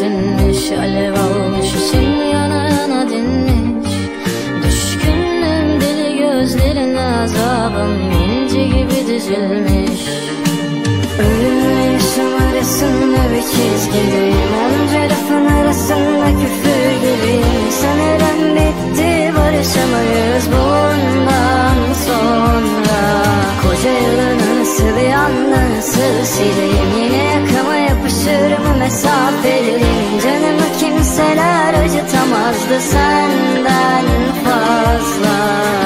sinmiş, alev almış için yana yana dinmiş. Düşkünüm deli gözlerine, azabım inci gibi dizilmiş. Ölümle yaşam arasında bir çizgideyim, onca lafın arasında küfür gibiyim. Sanırım bitti, barışamayız bundan sonra. Koca yılı nasıl bir anda nasıl sileyim, yine yakama yapışır mı mesafeliyim. Canımı kimseler acıtamazdı senden fazla.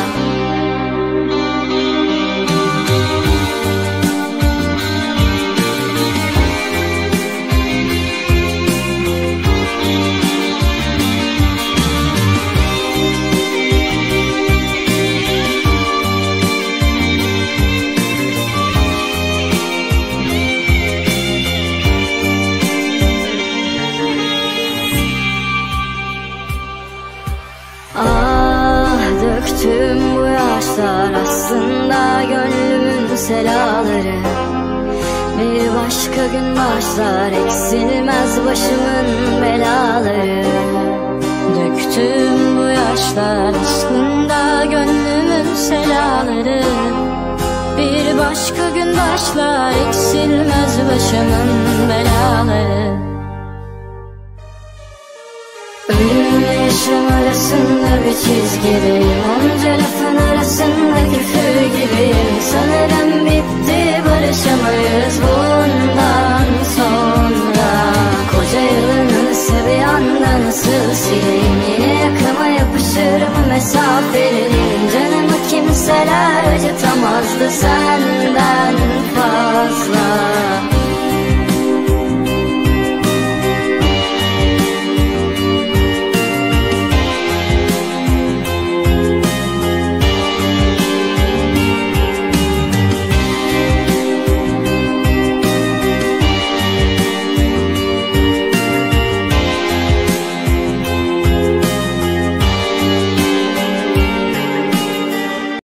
Döktüm bu yaşlar aslında gönlümün selaları. Bir başka gün başlar, eksilmez başımın belaları. Döktüm bu yaşlar aslında gönlümün selaları. Bir başka gün başlar, eksilmez başımın belaları. Ölümle yaşam arasında bir çizgideyim, onca lafın arasında küfür gibiyim. Sanırım bitti, barışamayız bundan sonra. Koca yılı nasıl bir anda nasıl sileyim, yine yakama yapışır mı mesafeliyim. Canımı kimseler acıtamazdı senden fazla.